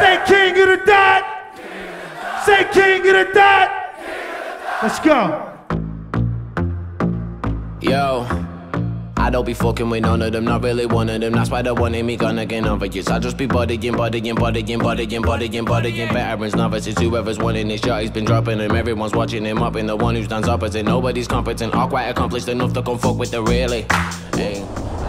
Say king of the dot. Say king of the dot. Let's go. Yo, I don't be fucking with none of them, not really one of them. That's why they wanted me gonna get obvious. I just be bodying. Veterans, novices, whoever's winning this shot, he's been dropping him. Everyone's watching him up, and the one who stands opposite. Nobody's competent, all quite accomplished enough to come fuck with the really. Hey.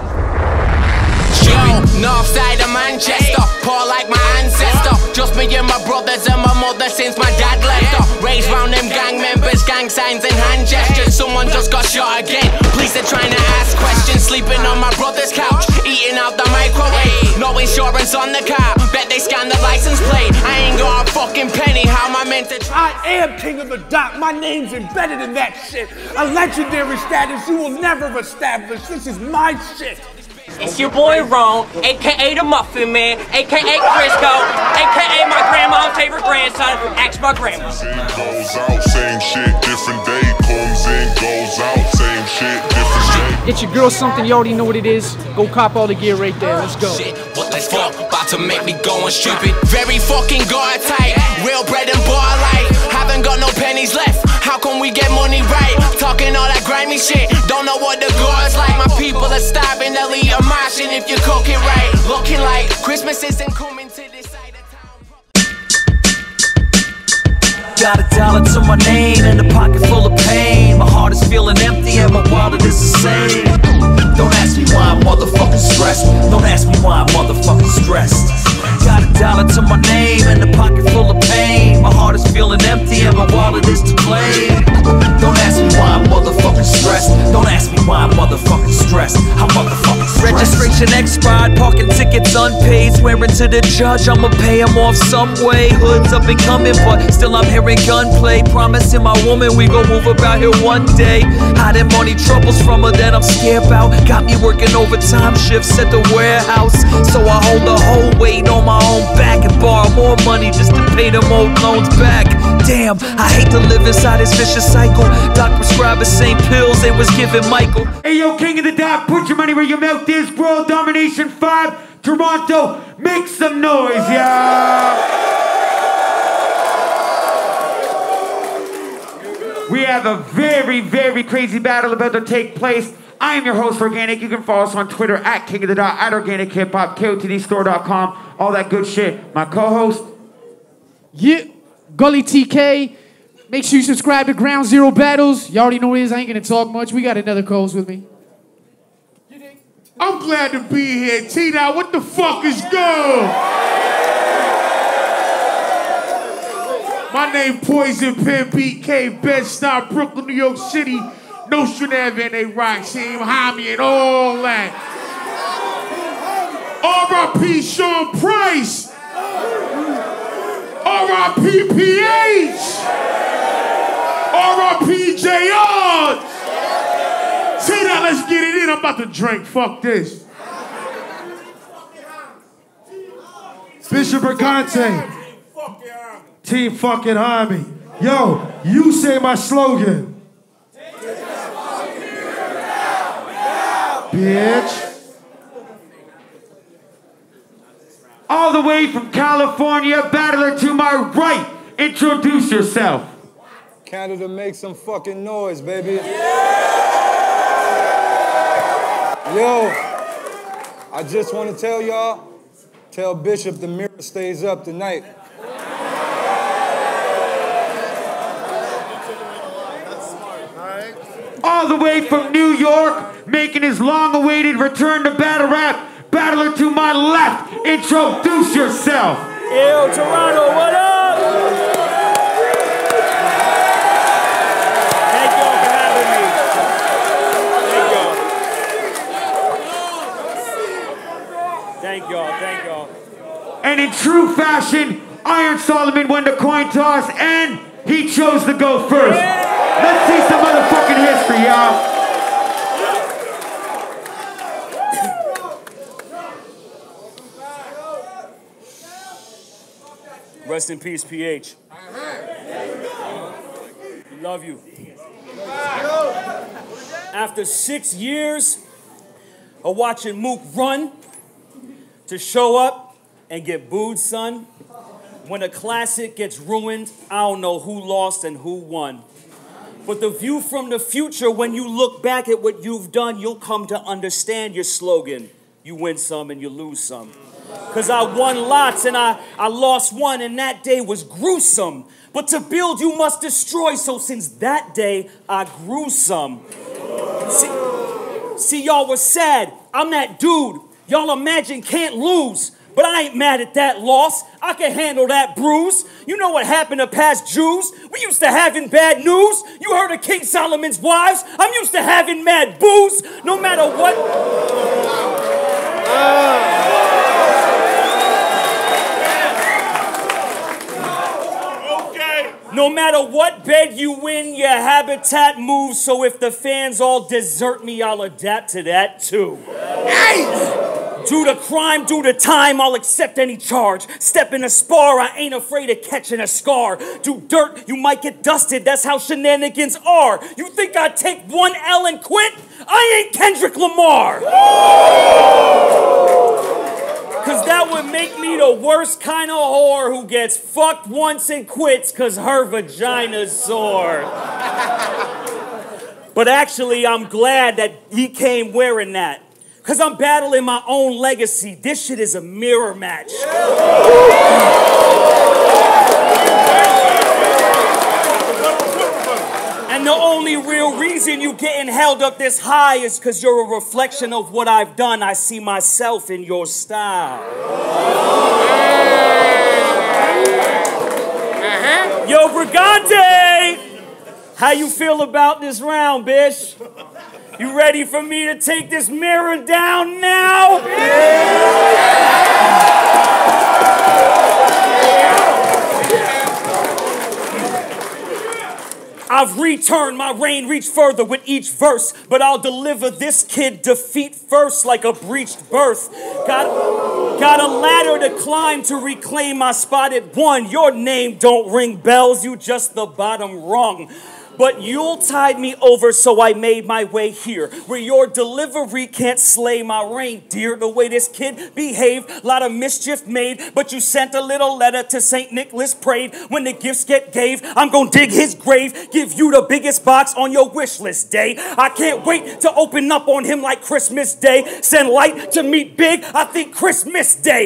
Yo, north side of Manchester, poor like my ancestor. Just me and my brothers and my mother since my dad left her. Raised round them gang members, gang signs and hand gestures. Someone just got shot again. Police are trying to ask questions. Sleeping on my brother's couch, eating out the microwave. No insurance on the car, bet they scanned the license plate. I ain't got a fucking penny, how am I meant to I am king of the dot, my name's embedded in that shit. A legendary status you will never establish. This is my shit. It's your boy Ron, aka the Muffin Man, aka Crisco, aka my grandma's favorite grandson, ex my grandma. Goes out, same shit, different day. Comes in, goes out, same shit, different day. Get your girl something, you already know what it is. Go cop all the gear right there, let's go. Shit, what the fuck, about to make me going stupid. Very fucking guard tight, real bread and butter life. Haven't got no pennies left, how can we get money right? Talking all that grimy shit, don't know what the guard's like. My people are starving, they'll eat a martian if you cook it right. Looking like Christmas isn't coming to this side of town. Got $1 to my name and a pocket full of pain. My heart is feeling empty and my wallet is the same. Don't ask me why I'm motherfucking stressed. Don't ask me why I'm motherfucking stressed. Got $1 to my name and a pocket full of pain. My heart is feeling empty and my wallet is to blame. Don't ask me why I'm motherfucking stressed. Don't ask me why I'm motherfucking stressed. I'm motherfucking stressed. Registration expired, parking tickets unpaid. Swearing to the judge I'ma pay him off some way. Hood's up and coming, but still I'm hearing gunplay. Promising my woman we gon' move about here one day. Hiding money troubles from her that I'm scared about. Got me working overtime shifts at the warehouse. So I hold the whole weight on my own back and borrow more money just to pay them old loans back. Damn, I hate to live inside this vicious cycle. Doc prescribed the same pills they was giving Michael. Hey yo, king of the dot, put your money where your mouth is. World Domination 5, Toronto, make some noise, y'all. We have a very, very crazy battle about to take place. I am your host, Organic. You can follow us on Twitter at King of the Dot, at Organic Hip Hop, KOTDstore.com, all that good shit. My co-host, Yeah, Gully TK. Make sure you subscribe to Ground Zero Battles. You already know what it is. I ain't gonna talk much. We got another co-host with me. I'm glad to be here. T-Dot, what the fuck is good? My name Poison Pen, BK, Bed-Stuy, Brooklyn, New York City, Nostrand Avenue, and they rock, Team Hami, and all that. R.I.P. Sean Price. R.I.P. PH. R.I.P. J.R. See that? Let's get it in. I'm about to drink. Fuck this. Bishop Bergante. Team fucking Hami. Yo, you say my slogan. Bitch. All the way from California, battler to my right. Introduce yourself. Canada, make some fucking noise, baby. Yo, I just want to tell y'all, tell Bishop the mirror stays up tonight. All the way from New York, making his long-awaited return to battle rap, battler to my left, introduce yourself. Yo, Toronto, what up? Thank y'all for having me. Thank y'all. And in true fashion, Iron Solomon won the coin toss and he chose to go first. Let's see some motherfucking history, y'all. Rest in peace, PH. We love you. After 6 years watching Mook run to show up and get booed, son. When a classic gets ruined, I don't know who lost and who won. But the view from the future, when you look back at what you've done, you'll come to understand your slogan. You win some and you lose some. Because I won lots and I lost one, and that day was gruesome. But to build, you must destroy. So since that day, I grew some. See, y'all was sad. I'm that dude y'all imagine can't lose. But I ain't mad at that loss. I can handle that bruise. You know what happened to past Jews? We used to having bad news. You heard of King Solomon's wives? I'm used to having mad booze. No matter what. No matter what bed you win, your habitat moves. So if the fans all desert me, I'll adapt to that too. Hey! Do the crime, do the time, I'll accept any charge. Step in a spar, I ain't afraid of catching a scar. Do dirt, you might get dusted, that's how shenanigans are. You think I'd take one L and quit? I ain't Kendrick Lamar. Cause that would make me the worst kind of whore who gets fucked once and quits cause her vagina's sore. But actually, I'm glad that he came wearing that. Cause I'm battling my own legacy. This shit is a mirror match. And the only real reason you getting held up this high is cause you're a reflection of what I've done. I see myself in your style. Yo, Brigante! How you feel about this round, bitch? You ready for me to take this mirror down now? I've returned, my reign reached further with each verse, but I'll deliver this kid defeat first like a breached birth. Got a ladder to climb to reclaim my spot at one. Your name don't ring bells, you just the bottom rung. But you'll tide me over, so I made my way here, where your delivery can't slay my reign. Dear, the way this kid behaved, a lot of mischief made, but you sent a little letter to St. Nicholas, prayed. When the gifts get gave, I'm gonna dig his grave, give you the biggest box on your wish list day. I can't wait to open up on him like Christmas Day. Send light to meet big, I think Christmas Day.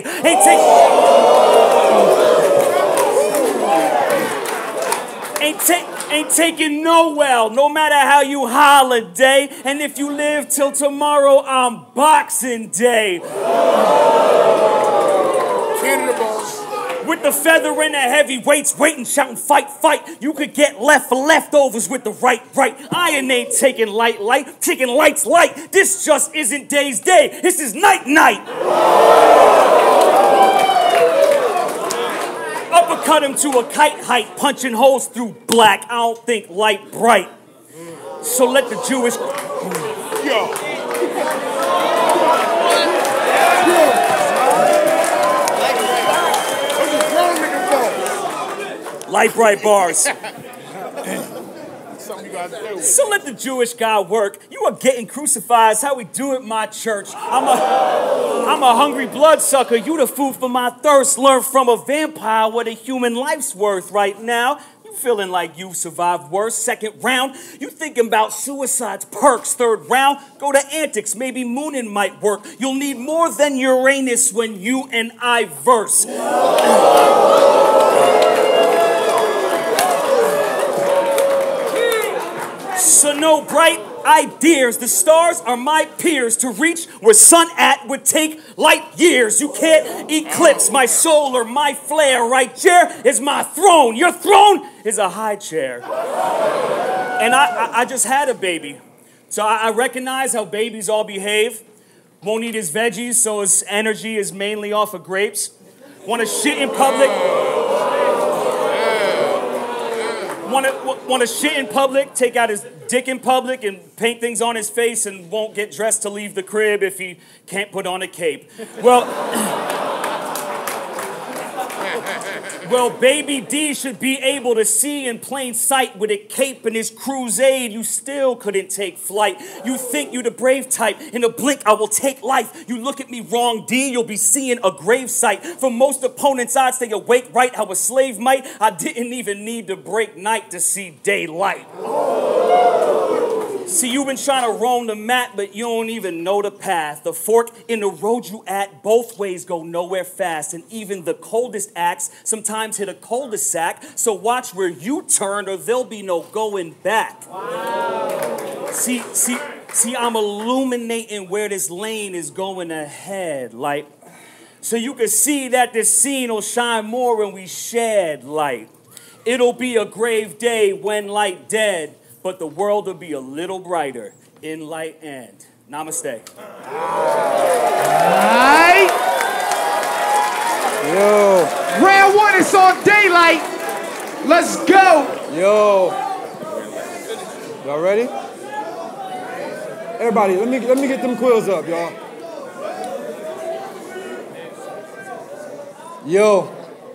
Ain't taking no well, no matter how you holiday. And if you live till tomorrow, I'm Boxing Day. With the feather and the heavyweights waiting, shouting, fight, fight. You could get left for leftovers with the right. Iron ain't taking light, taking lights light. This just isn't day's day. This is night. Uppercut him to a kite height, punching holes through black. I don't think light bright. So let the Jewish... Light bright bars. So let the Jewish guy work. You are getting crucified. It's how we do it in my church. I'm a hungry bloodsucker. You the food for my thirst. Learn from a vampire what a human life's worth right now. You feeling like you survived worse. Second round, you thinking about suicide's perks. Third round, go to antics. Maybe mooning might work. You'll need more than Uranus when you and I verse. So no bright ideas. The stars are my peers. To reach where sun at would take light years. You can't eclipse my soul or my flare. Right chair is my throne. Your throne is a high chair. And I just had a baby. So I recognize how babies all behave. Won't eat his veggies, so his energy is mainly off of grapes. Want to shit in public. Want to shit in public, take out his dick in public, and paint things on his face, and won't get dressed to leave the crib if he can't put on a cape. Well, Well, Baby D should be able to see in plain sight with a cape and his crusade. You still couldn't take flight. You think you the brave type. In a blink, I will take life. You look at me wrong, D, you'll be seeing a grave site. For most opponents, I'd stay awake right how a slave might. I didn't even need to break night to see daylight. See, you've been trying to roam the map, but you don't even know the path. The fork in the road you at, both ways go nowhere fast. And even the coldest acts sometimes hit a cul-de-sac. So watch where you turn or there'll be no going back. Wow. See, I'm illuminating where this lane is going ahead. Like, so you can see that this scene will shine more when we shed light. It'll be a grave day when light dead. But the world will be a little brighter in light and. Namaste. Alright. Yo. Round one is on daylight. Let's go. Yo. Y'all ready? Everybody, let me get them quills up, y'all. Yo.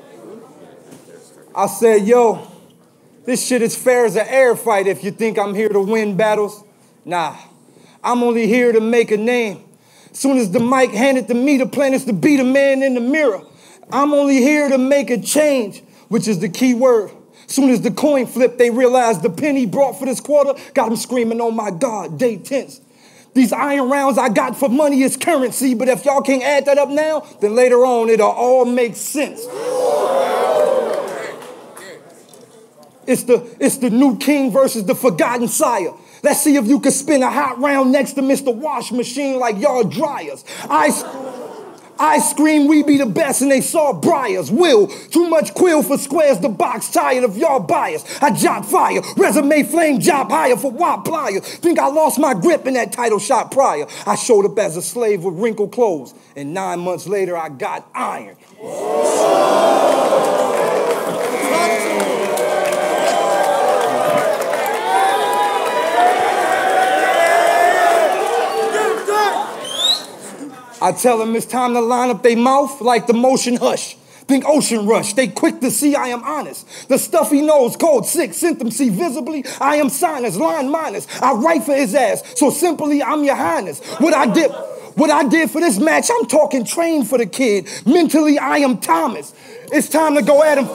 I said, yo. This shit is fair as an air fight if you think I'm here to win battles. Nah, I'm only here to make a name. Soon as the mic handed to me, the plan is to be the man in the mirror. I'm only here to make a change, which is the key word. Soon as the coin flipped, they realized the penny brought for this quarter got them screaming, oh my God, day tense. These iron rounds I got for money is currency, but if y'all can't add that up now, then later on it'll all make sense. It's the new king versus the forgotten sire. Let's see if you can spin a hot round next to Mr. Wash Machine like y'all dryers. I scream we be the best and they saw briars. Will, too much quill for squares, the box tired of y'all bias. I jot fire, resume flame job higher for wop pliers. Think I lost my grip in that title shot prior. I showed up as a slave with wrinkled clothes and 9 months later I got iron. I tell them it's time to line up their mouth like the motion hush. Think ocean rush, they quick to see I am honest. The stuff he knows, code 6, symptoms see visibly. I am sinus, line minus. I write for his ass, so simply I'm your highness. What I did for this match, I'm talking train for the kid. Mentally, I am Thomas. It's time to go at him.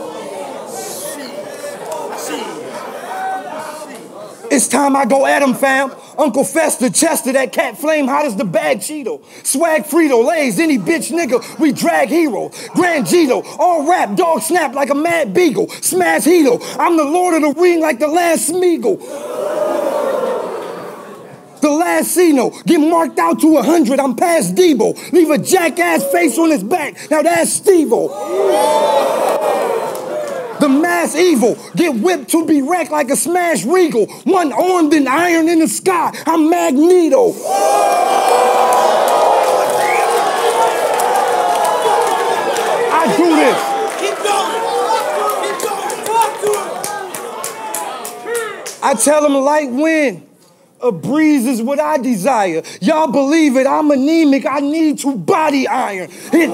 It's time I go at him, fam. Uncle Fester, Chester, that cat flame hot as the bad Cheeto. Swag Frito, Lays, any bitch nigga, we drag hero. Grand Gito, all rap, dog snap like a mad beagle. Smash Hito, I'm the Lord of the Ring like the last Smeagol. The last Cino, get marked out to 100, I'm past Debo. Leave a jackass face on his back, now that's Steve-O. The mass evil, get whipped to be wrecked like a smashed regal. One armed and iron in the sky, I'm Magneto. I do this. I tell them light wind, a breeze is what I desire. Y'all believe it, I'm anemic, I need to body iron.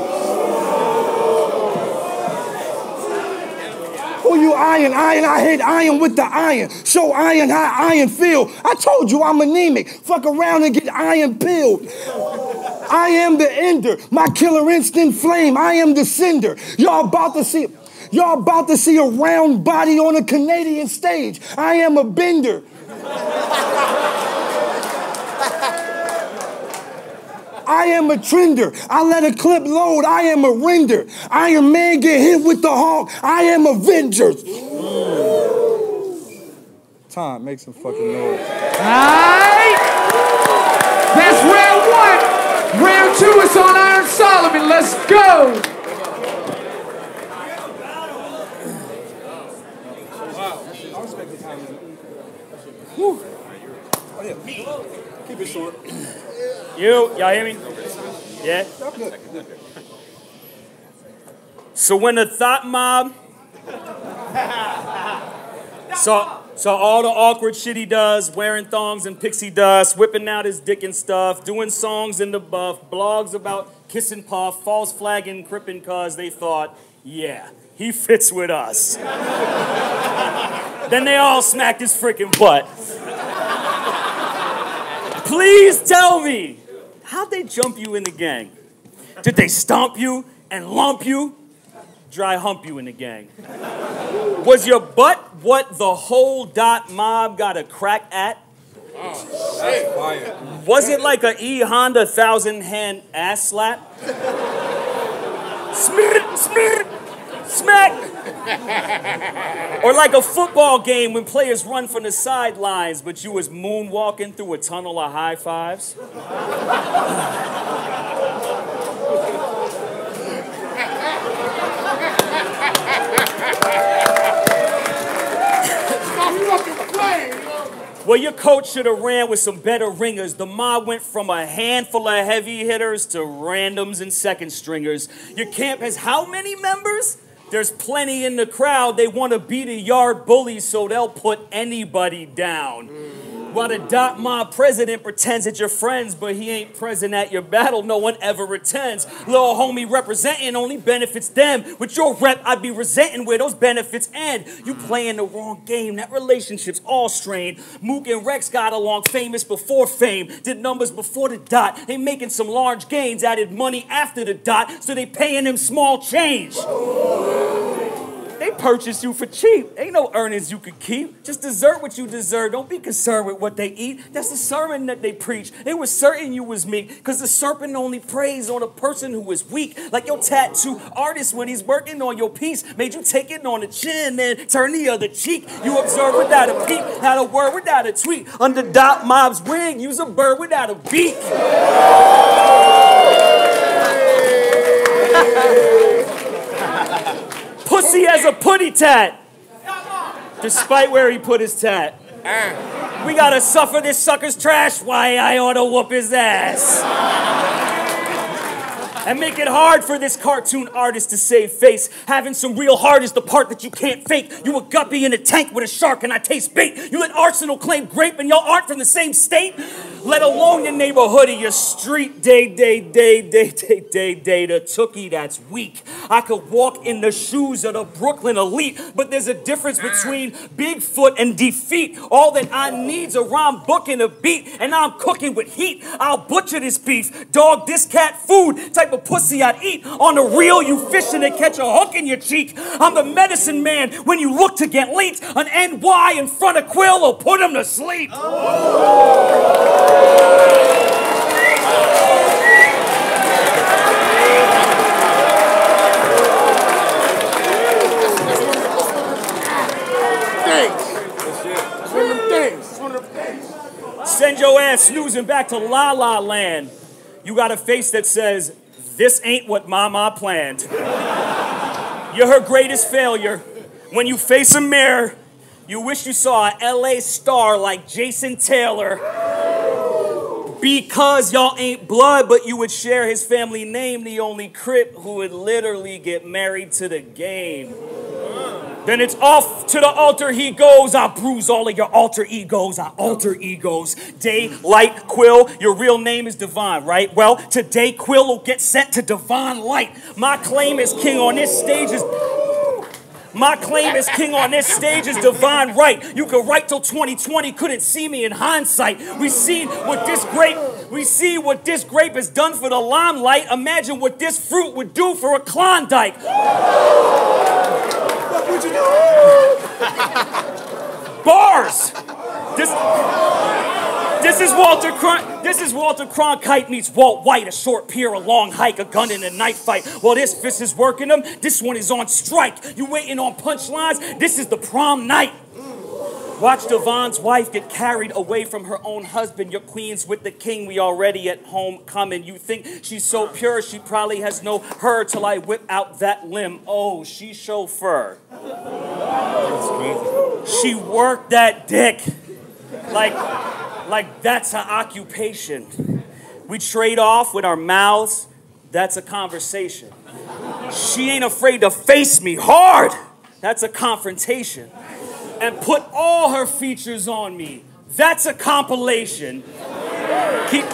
Who you iron? I hit iron with the iron. Show iron how iron feel. I told you I'm anemic. Fuck around and get iron pilled. I am the ender. My killer instant flame. I am the cinder. Y'all about to see a round body on a Canadian stage. I am a bender. I am a trender. I let a clip load. I am a render. Iron Man get hit with the Hulk. I am Avengers. Time, make some fucking noise. Alright. That's round one. Round two is on Iron Solomon. Let's go. Whew. Oh, yeah. Keep it short. Y'all hear me? Yeah? So when the thought mob saw all the awkward shit he does, wearing thongs and pixie dust, whipping out his dick and stuff, doing songs in the buff, blogs about kiss and puff, false flagging, crippin' cause they thought, yeah, he fits with us. Then they all smacked his freaking butt. Please tell me, how'd they jump you in the gang? Did they stomp you and lump you? Dry hump you in the gang? Was your butt what the whole dot mob got a crack at? Was it like a E Honda 1,000-hand ass slap? Smack! Or like a football game when players run from the sidelines, but you was moonwalking through a tunnel of high fives? Well, your coach should have ran with some better ringers. The mob went from a handful of heavy hitters to randoms and second stringers. Your camp has how many members? There's plenty in the crowd. They want to be the yard bullies, so they'll put anybody down. While the dot mob president pretends that you're friends, but he ain't present at your battle, no one ever attends. Little homie representing only benefits them. With your rep, I'd be resenting where those benefits end. You playing the wrong game, that relationship's all strained. Mook and Rex got along famous before fame, did numbers before the dot. They making some large gains, added money after the dot, so they paying them small change. They purchased you for cheap. Ain't no earnings you could keep. Just desert what you deserve. Don't be concerned with what they eat. That's the sermon that they preach. They were certain you was meek, because the serpent only preys on a person who is weak. Like your tattoo artist when he's working on your piece. Made you take it on the chin, then turn the other cheek. You observe without a peep, had a word without a tweet. Under dot mob's wing, use a bird without a beak. Pussy has a putty tat, despite where he put his tat. We gotta suffer this sucker's trash, why I ought to whoop his ass. And make it hard for this cartoon artist to save face. Having some real heart is the part that you can't fake. You a guppy in a tank with a shark and I taste bait. You let Arsenal claim grape and y'all aren't from the same state. Let alone your neighborhood or your street. Day, the tookie that's weak. I could walk in the shoes of the Brooklyn elite, but there's a difference between Bigfoot and defeat. All that I need's a rhyme, book, and a beat, and I'm cooking with heat. I'll butcher this beef, dog, this cat food, type of pussy I'd eat. On the reel, you fishing and catch a hook in your cheek. I'm the medicine man when you look to get leaked. An NY in front of Quill will put him to sleep. Send your ass snoozing back to La La Land. You got a face that says, this ain't what Mama planned. You're her greatest failure. When you face a mirror, you wish you saw an LA star like Jason Taylor. Because y'all ain't blood, but you would share his family name, the only Crip who would literally get married to the game. Then it's off to the altar he goes. I bruise all of your alter egos. I alter egos. Daylight Quill, your real name is Divine, right? Well, today Quill will get sent to Divine Light. My claim as king on this stage is... My claim as king on this stage is divine right. You could write till 2020, couldn't see me in hindsight. We see what this grape has done for the limelight. Imagine what this fruit would do for a Klondike. What would you do? Bars. This is Walter Cronkite meets Walt White. A short pier, a long hike, a gun in a knife fight. Well, this fist is working them. This one is on strike. You waiting on punchlines? This is the prom night. Watch Devon's wife get carried away from her own husband. Your queen's with the king. We already at home coming. You think she's so pure, she probably has no her till I whip out that limb. Oh, she chauffeur. She worked that dick. Like that's her occupation. We trade off with our mouths. That's a conversation. She ain't afraid to face me hard. That's a confrontation. And put all her features on me. That's a compilation. Keep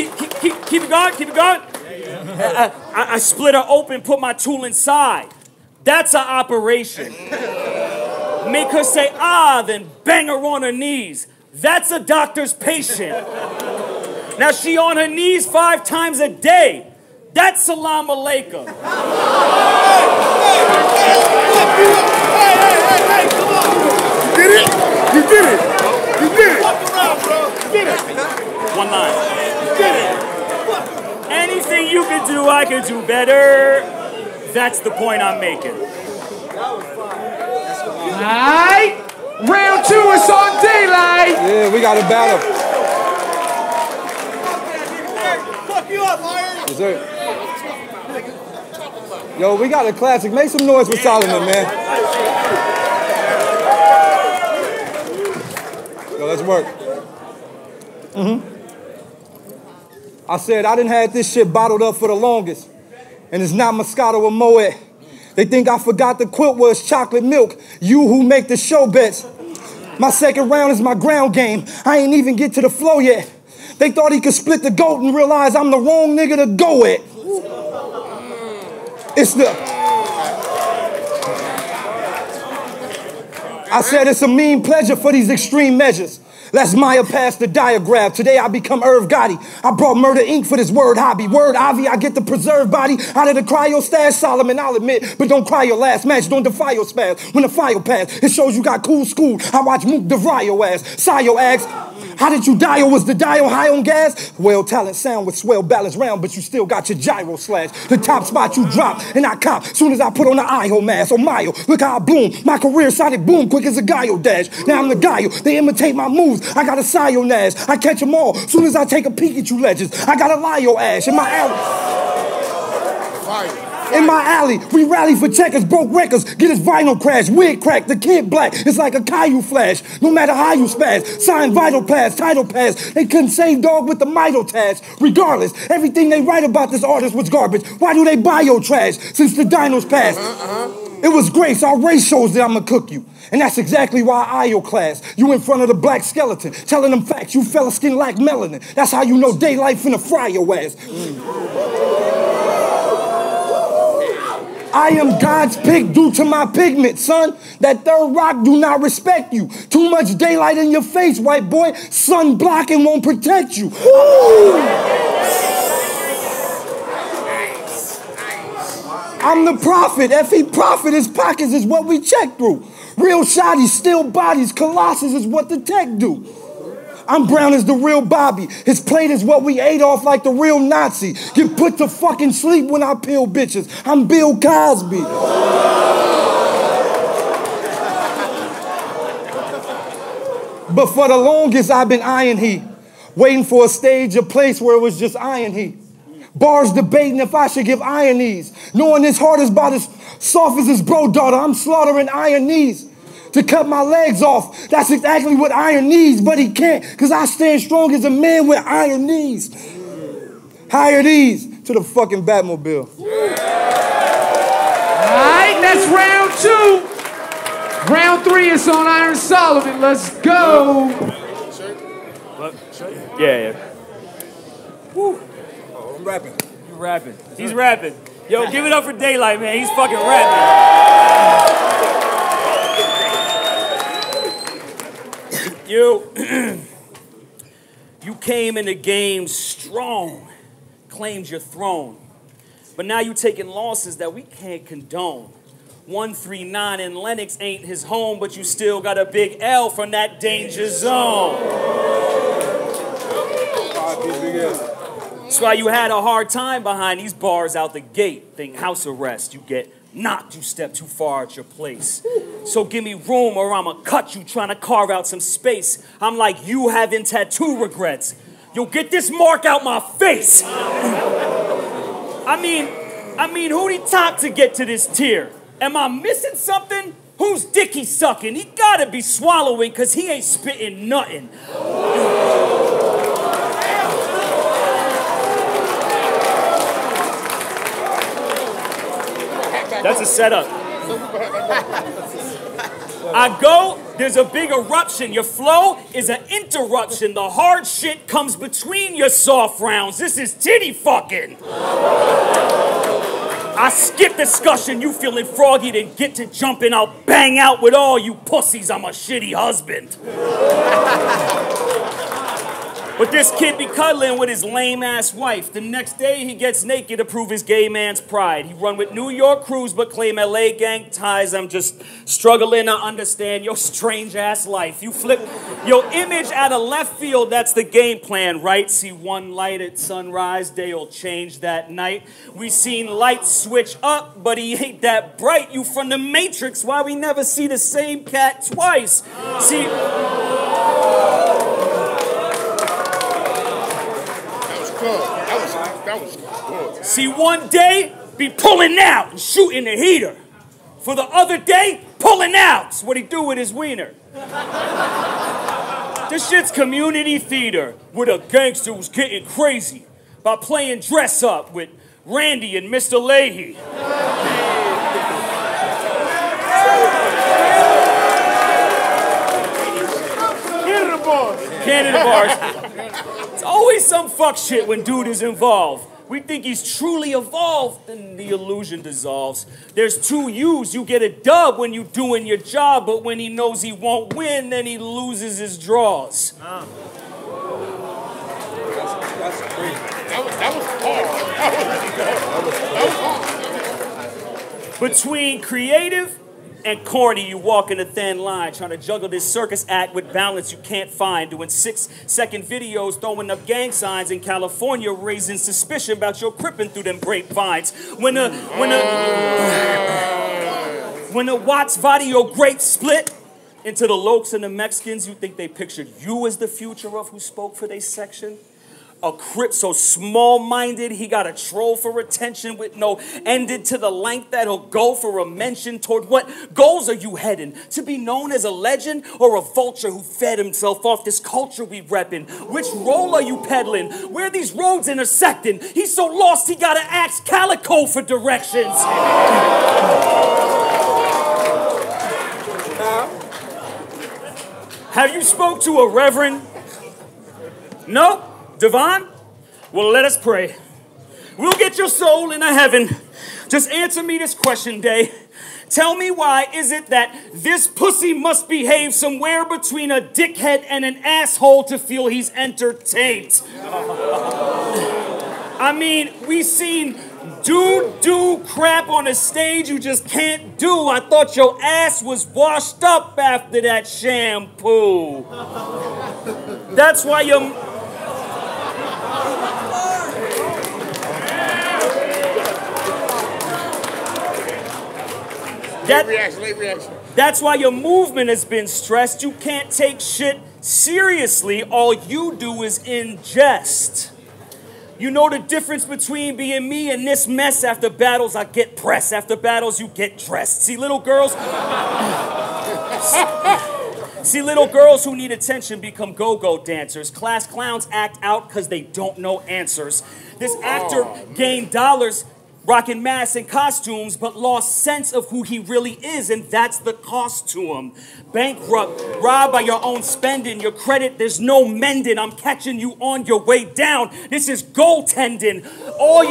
it going, keep it going. I split her open, put my tool inside. That's an operation. Make her say, ah, then bang her on her knees. That's a doctor's patient. Now she on her knees 5 times a day. That's salam alaikum. Hey, come on. You did it? You did it. You did it. Fuck around, bro. You did it. One line. You did it. Anything you can do, I can do better. That's the point I'm making. Alright, round 2 is on daylight. Yeah, we got a battle. Fuck you up, Iron. Yes, sir. Yo, we got a classic. Make some noise for Solomon, man. Yo, let's work. I said I done had this shit bottled up for the longest. And it's not Moscato or Moet. They think I forgot the quilt was chocolate milk. You who make the show bets. My second round is my ground game. I ain't even get to the flow yet. They thought he could split the goat and realize I'm the wrong nigga to go at. It's the... I said it's a mean pleasure for these extreme measures. Let's Maya pass the diagram. Today I become Irv Gotti. I brought Murder Inc. for this word hobby. Word Avi, I get the preserved body out of the cryo stash. Solomon, I'll admit, but don't cry your last match. Don't defy your spaz. When the fire pass, it shows you got cool school. I watch Mook DeVry your ass. Sayo asks, how did you dial? Was the dial high on gas? Well, talent sound with swell balance round, but you still got your gyro slash. The top spot you drop, and I cop. Soon as I put on the Iho mask. Oh, Mayo, look how I bloom. My career sonic boom, quick as a Gallo dash. Now I'm the Gallo. They imitate my moves. I got a Sayo Nash. I catch them all. Soon as I take a peek at you legends, I got a Lio Ash in my alley. In my alley, we rally for checkers, broke records, get his vinyl crash, wig crack, the kid black, it's like a Caillou flash. No matter how you spaz, sign vital pass, title pass, they couldn't save dog with the Mito task. Regardless, everything they write about this artist was garbage. Why do they buy your trash since the dinos passed? It was grace, our race shows that I'ma cook you. And that's exactly why I your class. You in front of the black skeleton, telling them facts, you fella skin like melanin. That's how you know daylight finna fry your ass. I am God's pick due to my pigment, son. That third rock do not respect you. Too much daylight in your face, white boy. Sun blocking won't protect you. I'm the prophet. If he profit, his pockets is what we check through. Real shotties, still bodies, colossus is what the tech do. I'm brown as the real Bobby. His plate is what we ate off like the real Nazi. Get put to fucking sleep when I peel bitches. I'm Bill Cosby. But for the longest, I've been eyeing he. Waiting for a stage, a place where it was just iron he. Bars debating if I should give iron knees. Knowing his heart is about as soft as his bro daughter, I'm slaughtering iron knees. To cut my legs off, that's exactly what iron needs, but he can't, because I stand strong as a man with iron knees. Hire these to the fucking Batmobile. Alright, that's round 2. Round 3 is on Iron Solomon. Let's go. Yeah. Woo. Oh, I'm rapping. You rapping. He's rapping. Yo, give it up for Daylight, man. He's fucking rapping. You came in the game strong, claimed your throne, but now you taking losses that we can't condone. 139 in Lennox ain't his home, but you still got a big L from that danger zone. That's why you had a hard time behind these bars out the gate. Think house arrest, you get knocked, you step too far at your place. So give me room or I'ma cut you trying to carve out some space. I'm like you having tattoo regrets. You'll get this mark out my face. I mean, who'd he talk to get to this tier? Am I missing something? Who's dick he sucking? He gotta be swallowing cause he ain't spitting nothing. That's a setup. I go, there's a big eruption. Your flow is an interruption. The hard shit comes between your soft rounds. This is titty fucking. I skip discussion, you feeling froggy, then get to jumping. I'll bang out with all you pussies, I'm a shitty husband. But this kid be cuddling with his lame-ass wife. The next day, he gets naked to prove his gay man's pride. He run with New York crews, but claim LA gang ties. I'm just struggling to understand your strange-ass life. You flip your image out of left field, that's the game plan, right? See one light at sunrise, day'll change that night. We seen lights switch up, but he ain't that bright. You from the Matrix, why we never see the same cat twice? See... That was good. See, one day, be pulling out and shooting the heater. For the other day, pulling out's what he do with his wiener. This shit's community theater, where the gangster was getting crazy by playing dress up with Randy and Mr. Leahy. Canada bars. Canada bars. It's always some fuck shit when dude is involved. We think he's truly evolved, then the illusion dissolves. There's two U's. You get a dub when you doing your job, but when he knows he won't win, then he loses his draws. That was hard. Between creative and corny, you walk in a thin line, trying to juggle this circus act with balance you can't find. Doing 6-second videos, throwing up gang signs in California, raising suspicion about your cripping through them grapevines. When the Watts Vadio great split into the Lokes and the Mexicans, you think they pictured you as the future of who spoke for their section? A Crip so small-minded, he got a troll for attention with no ended to the length that'll go for a mention. Toward what goals are you heading? To be known as a legend or a vulture who fed himself off this culture we reppin'? Which role are you peddling? Where are these roads intersecting? He's so lost he gotta ask Calico for directions. Have you spoke to a reverend? No? Devon? Well, let us pray. We'll get your soul into heaven. Just answer me this question, Day. Tell me why is it that this pussy must behave somewhere between a dickhead and an asshole to feel he's entertained? I mean, we seen dude do crap on a stage you just can't do. I thought your ass was washed up after that shampoo. That's why you're... Late reaction. That's why your movement has been stressed. You can't take shit seriously. All you do is ingest. You know the difference between being me and this mess. After battles, I get pressed. After battles, you get dressed. See, little girls... See, little girls who need attention become go-go dancers. Class clowns act out because they don't know answers. This actor gained dollars rocking masks and costumes, but lost sense of who he really is, and that's the cost to him. Bankrupt, robbed by your own spending, your credit, there's no mending. I'm catching you on your way down. This is goaltending. All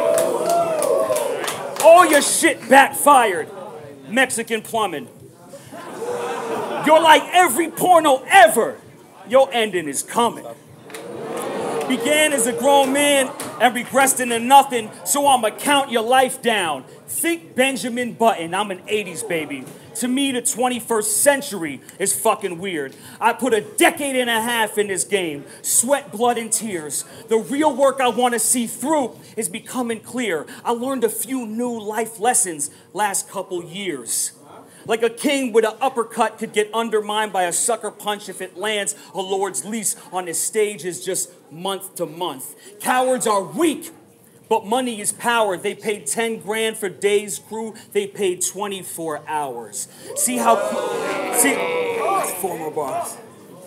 your shit backfired. Mexican plumbing. You're like every porno ever. Your ending is coming. Began as a grown man and regressed into nothing, so I'ma count your life down. Think Benjamin Button, I'm an 80s baby. To me, the 21st century is fucking weird. I put a decade and a half in this game. Sweat, blood, and tears. The real work I want to see through is becoming clear. I learned a few new life lessons last couple years. Like a king with an uppercut could get undermined by a sucker punch if it lands. A lord's lease on this stage is just month to month. Cowards are weak, but money is power. They paid 10 grand for Day's crew. They paid 24 hours. See how... See... 4 more bars.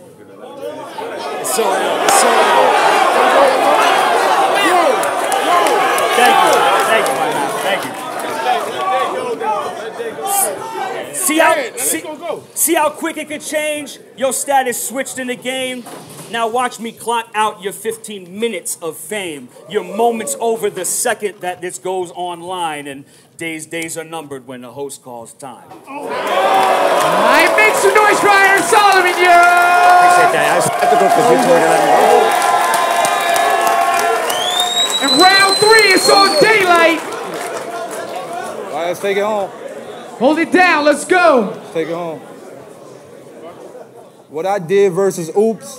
So... Thank you, my man. Thank you. See how quick it could change? Your status switched in the game. Now watch me clock out your 15 minutes of fame. Your moments over the second that this goes online, and days are numbered when the host calls time. All right, make some noise for Iron Solomon, yo! Appreciate that. I was skeptical because you told me to let me go. And round 3, it's on daylight. All right, let's take it home. Hold it down, let's go. Let's take it home. What I did versus Oops.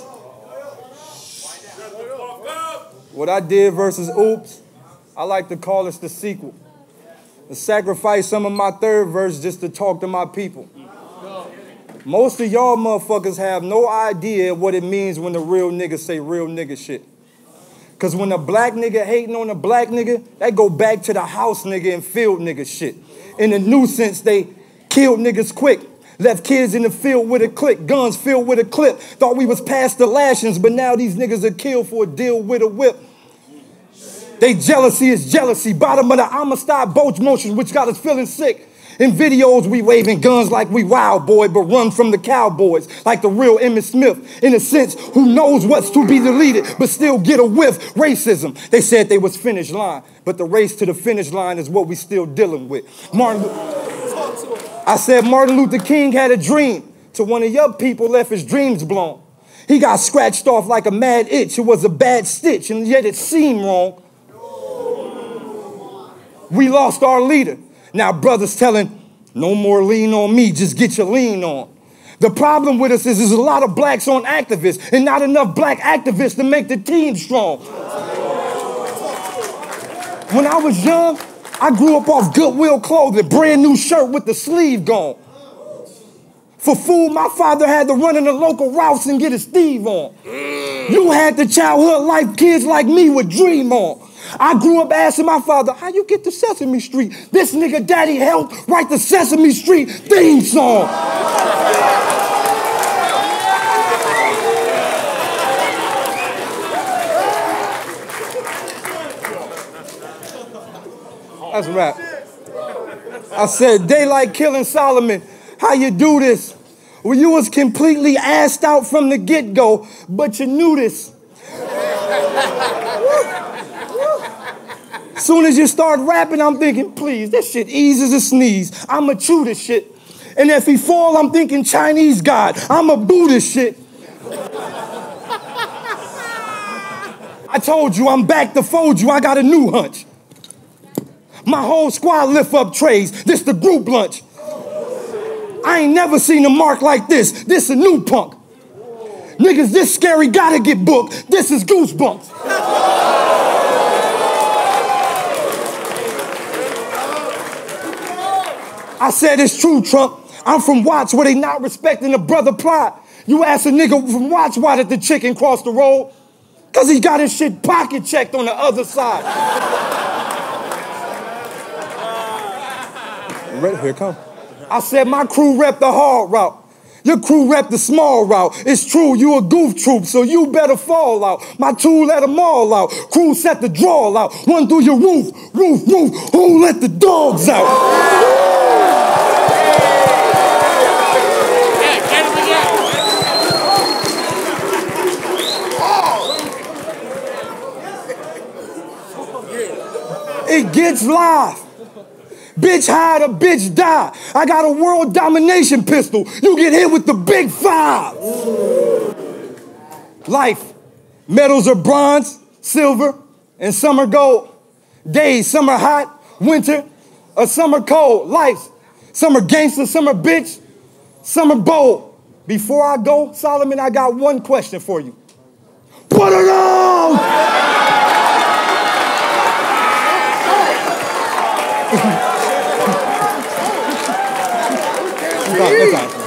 What I did versus Oops, I like to call this the sequel. To sacrifice some of my third verse just to talk to my people. Most of y'all motherfuckers have no idea what it means when the real niggas say real nigga shit. Cause when a black nigga hating on a black nigga, that go back to the house nigga and field nigga shit. In the new sense, they killed niggas quick. Left kids in the field with a click, guns filled with a clip. Thought we was past the lashings, but now these niggas are killed for a deal with a whip. They jealousy is jealousy. Bottom of the Amistad Boach motion, which got us feeling sick. In videos, we waving guns like we wild boy, but run from the cowboys like the real Emmitt Smith. In a sense, who knows what's to be deleted, but still get a whiff. Racism. They said they was finish line, but the race to the finish line is what we still dealing with. I said Martin Luther King had a dream till one of your people left his dreams blown. He got scratched off like a mad itch. It was a bad stitch, and yet it seemed wrong. We lost our leader. Now brothers telling, no more lean on me, just get your lean on. The problem with us is there's a lot of blacks on activists and not enough black activists to make the team strong. When I was young, I grew up off Goodwill clothing, brand new shirt with the sleeve gone. For food, my father had to run in the local routes and get his Steve on. You had the childhood life kids like me would dream on. I grew up asking my father, how you get to Sesame Street? This nigga daddy helped write the Sesame Street theme song. That's a wrap. I said, Daylight killing Solomon, how you do this? Well, you was completely assed out from the get-go, but you knew this. Soon as you start rapping, I'm thinking, please, that shit eases a sneeze. I'ma chew this shit. And if he fall, I'm thinking Chinese God. I'ma boo this shit. I told you, I'm back to fold you. I got a new hunch. My whole squad lift up trays. This the group lunch. I ain't never seen a mark like this. This a new punk. Niggas this scary gotta get booked. This is Goosebumps. I said it's true, Trump. I'm from Watts where they not respecting the brother plot. You ask a nigga from Watts why did the chicken cross the road? Cause he got his shit pocket checked on the other side. Here it come. I said my crew rep the hard route. Your crew rep the small route. It's true, you a goof troop, so you better fall out. My two let them all out. Crew set the drawl out. One through your roof. Who let the dogs out? It gets live. Bitch hide, a bitch die. I got a world domination pistol. You get hit with the big 5. Life. Medals are bronze, silver, and some are gold. Days, some are hot, winter, or some are cold. Life. Some are gangster, some are bitch, some are bold. Before I go, Solomon, I got one question for you. Put it on! That's all.